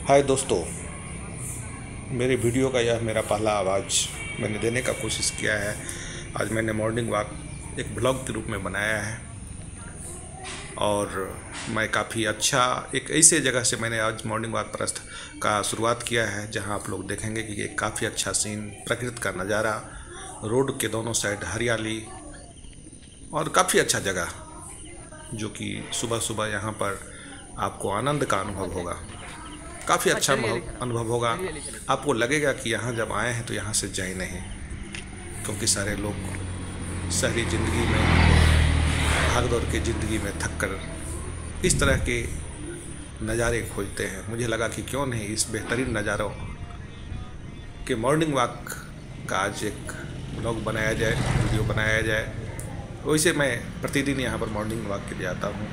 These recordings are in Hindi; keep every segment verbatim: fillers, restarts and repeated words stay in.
हाय दोस्तों, मेरे वीडियो का यह मेरा पहला आवाज़ मैंने देने का कोशिश किया है। आज मैंने मॉर्निंग वॉक एक ब्लॉग के रूप में बनाया है और मैं काफ़ी अच्छा एक ऐसे जगह से मैंने आज मॉर्निंग वॉक प्रस्थ का शुरुआत किया है जहां आप लोग देखेंगे कि एक काफ़ी अच्छा सीन, प्रकृति का नज़ारा, रोड के दोनों साइड हरियाली और काफ़ी अच्छा जगह, जो कि सुबह सुबह यहाँ पर आपको आनंद का अनुभव होगा। काफ़ी अच्छा अनुभव होगा। आपको लगेगा कि यहाँ जब आए हैं तो यहाँ से जाए नहीं, क्योंकि सारे लोग शहरी ज़िंदगी में, भागदौड़ की ज़िंदगी में थक कर इस तरह के नज़ारे खोजते हैं। मुझे लगा कि क्यों नहीं इस बेहतरीन नज़ारों के मॉर्निंग वॉक का आज एक ब्लॉग बनाया जाए, वीडियो बनाया जाए। वैसे मैं प्रतिदिन यहाँ पर मॉर्निंग वॉक के लिए आता हूँ।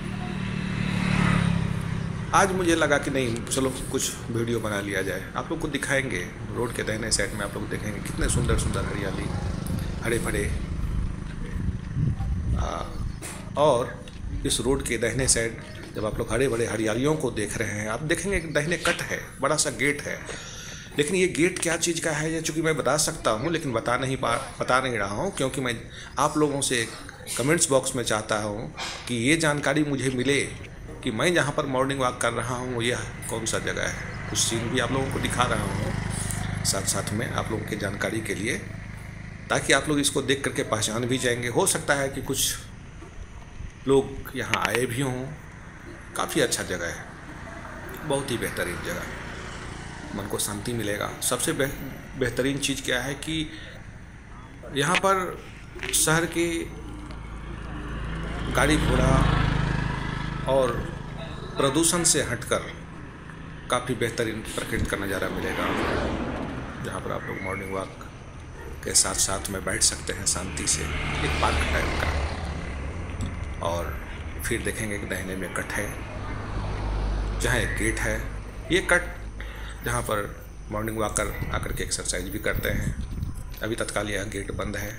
आज मुझे लगा कि नहीं, चलो कुछ वीडियो बना लिया जाए। आप लोग को दिखाएंगे रोड के दाहिने साइड में, आप लोग देखेंगे कितने सुंदर सुंदर हरियाली, हरे भरे। और इस रोड के दाहिने साइड जब आप लोग हरे भरे हरियालियों को देख रहे हैं, आप देखेंगे कि दाहिने कट है, बड़ा सा गेट है। लेकिन ये गेट क्या चीज़ का है, ये चूँकि मैं बता सकता हूँ लेकिन बता नहीं पा बता नहीं रहा हूँ, क्योंकि मैं आप लोगों से कमेंट्स बॉक्स में चाहता हूँ कि ये जानकारी मुझे मिले कि मैं जहाँ पर मॉर्निंग वॉक कर रहा हूँ यह कौन सा जगह है। कुछ सीन भी आप लोगों को दिखा रहा हूँ साथ साथ में आप लोगों की जानकारी के लिए, ताकि आप लोग इसको देख करके पहचान भी जाएंगे। हो सकता है कि कुछ लोग यहाँ आए भी हों। काफ़ी अच्छा जगह है, बहुत ही बेहतरीन जगह, मन को शांति मिलेगा। सबसे बेहतरीन चीज़ क्या है कि यहाँ पर शहर के गाड़ी घोड़ा और प्रदूषण से हटकर काफ़ी बेहतरीन प्रकृति का नज़ारा मिलेगा, जहाँ पर आप लोग मॉर्निंग वॉक के साथ साथ में बैठ सकते हैं शांति से, एक पार्क टाइप का। और फिर देखेंगे कि दाहिने में कट है, जहाँ एक गेट है। ये कट जहाँ पर मॉर्निंग वॉकर आकर के एक्सरसाइज भी करते हैं। अभी तत्काल यह गेट बंद है,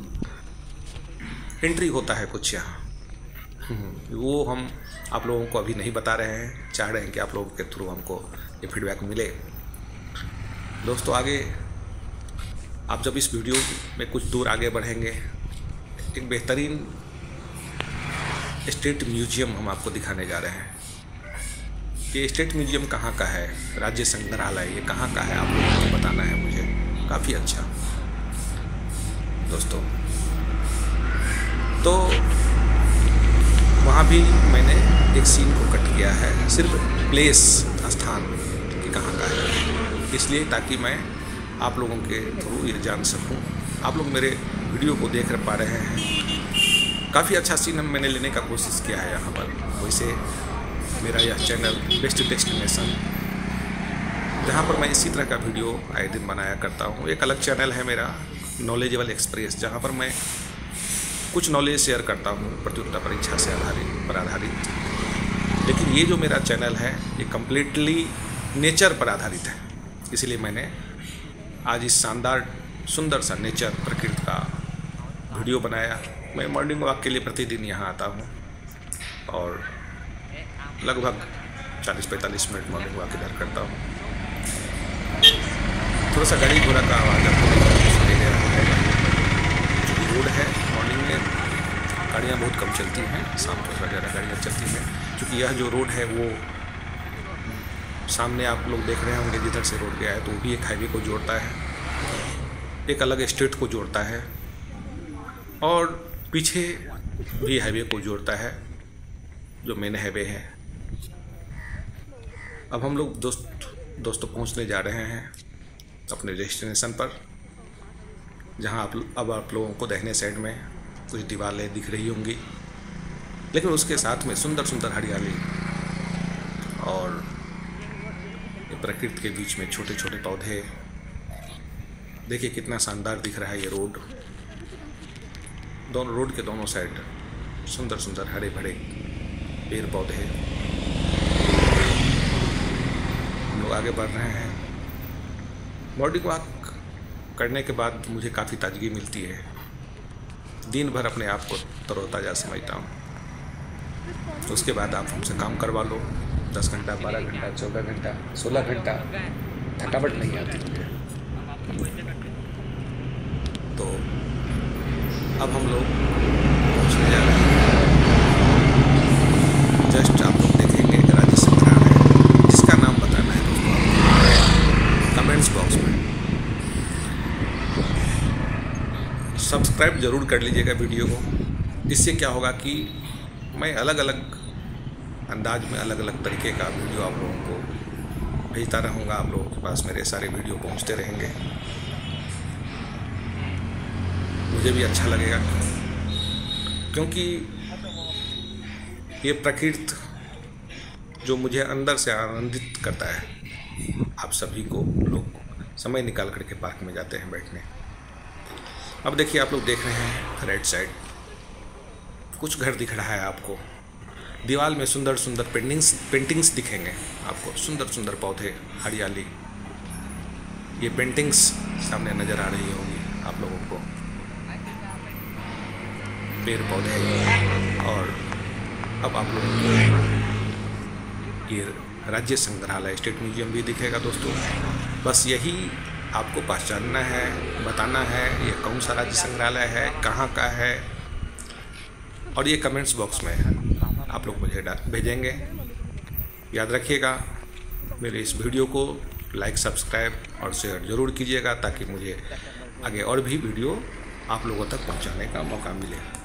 एंट्री होता है कुछ यहाँ, वो हम आप लोगों को अभी नहीं बता रहे हैं। चाह रहे हैं कि आप लोगों के थ्रू हमको ये फीडबैक मिले। दोस्तों, आगे आप जब इस वीडियो में कुछ दूर आगे बढ़ेंगे, एक बेहतरीन स्टेट म्यूजियम हम आपको दिखाने जा रहे हैं। ये स्टेट म्यूजियम कहाँ का है, राज्य संग्रहालय ये कहाँ का है, आप लोगों को बताना है मुझे। काफ़ी अच्छा दोस्तों, तो वहाँ भी मैंने एक सीन को कट किया है, सिर्फ प्लेस स्थान कि कहाँ का है, इसलिए ताकि मैं आप लोगों के थ्रू ये जान सकूँ। आप लोग मेरे वीडियो को देख पा रहे हैं। काफ़ी अच्छा सीन मैंने लेने का कोशिश किया है यहाँ पर। वैसे मेरा यह चैनल बेस्ट डेस्टिनेशन, जहाँ पर मैं इसी तरह का वीडियो आए दिन बनाया करता हूँ। एक अलग चैनल है मेरा नॉलेजेबल एक्सप्रेस, जहाँ पर मैं कुछ नॉलेज शेयर करता हूँ प्रतियोगिता परीक्षा से आधारित पर आधारित। लेकिन ये जो मेरा चैनल है ये कम्प्लीटली नेचर पर आधारित है, इसलिए मैंने आज इस शानदार सुंदर सा नेचर प्रकृति का वीडियो बनाया। मैं मॉर्निंग वॉक के लिए प्रतिदिन यहाँ आता हूँ और लगभग चालीस पैंतालीस मिनट मॉर्निंग वॉक इधर करता हूँ। थोड़ा सा गाड़ी घोड़ा का आवाज़ आपको सुनाई दे रहा होगा। रोड है, मॉर्निंग में गाड़ियाँ बहुत कम चलती हैं, शाम को थोड़ा ज़्यादा गाड़ियाँ चलती हैं, क्योंकि यह जो रोड है वो सामने आप लोग देख रहे होंगे जिधर से रोड गया है, तो वो भी एक हाईवे को जोड़ता है, एक अलग स्टेट को जोड़ता है, और पीछे भी हाईवे को जोड़ता है जो मेन हाईवे है। अब हम लोग दोस्त दोस्तों पहुंचने जा रहे हैं अपने डेस्टिनेशन पर, जहां आप अब आप लोगों को दाहिने साइड में कुछ दीवारें दिख रही होंगी, लेकिन उसके साथ में सुंदर सुंदर हरियाली और प्रकृति के बीच में छोटे छोटे पौधे। देखिए कितना शानदार दिख रहा है ये रोड। दोनों रोड के दोनों साइड सुंदर सुंदर हरे भरे पेड़ पौधे। हम लोग आगे बढ़ रहे हैं। मॉर्निंग वॉक करने के बाद मुझे काफ़ी ताजगी मिलती है। दिन भर अपने आप को तरोताज़ा समझता हूँ। उसके बाद आप हमसे काम करवा लो, दस घंटा, बारह घंटा, चौदह घंटा, सोलह घंटा थकावट नहीं आती मुझे। तो अब हम लोग पहुँचने जा रहे हैं। जस्ट आप लोग देखेंगे राज्य संग्रहालय, जिसका नाम बताना है दोस्तों आपको कमेंट्स बॉक्स में। सब्सक्राइब ज़रूर कर लीजिएगा वीडियो को। इससे क्या होगा कि मैं अलग अलग अंदाज में अलग अलग तरीके का वीडियो आप लोगों को भेजता रहूँगा। आप लोगों के पास मेरे सारे वीडियो पहुँचते रहेंगे, मुझे भी अच्छा लगेगा, क्योंकि ये प्रकृति जो मुझे अंदर से आनंदित करता है। आप सभी को लोग समय निकाल करके पार्क में जाते हैं बैठने। अब देखिए, आप लोग देख रहे हैं राइट साइड कुछ घर दिख रहा है आपको। दीवार में सुंदर सुंदर पेंटिंग्स पेंटिंग्स दिखेंगे आपको, सुंदर सुंदर पौधे, हरियाली। ये पेंटिंग्स सामने नज़र आ रही होंगी आप लोगों को, पेड़ पौधे। और अब आप लोगों को ये राज्य संग्रहालय, स्टेट म्यूजियम भी दिखेगा दोस्तों। बस यही आपको पहचानना है, बताना है ये कौन सा राज्य संग्रहालय है, कहाँ का है। और ये कमेंट्स बॉक्स में है, आप लोग मुझे भेजेंगे। याद रखिएगा, मेरे इस वीडियो को लाइक, सब्सक्राइब और शेयर ज़रूर कीजिएगा, ताकि मुझे आगे और भी वीडियो आप लोगों तक पहुंचाने का मौका मिले।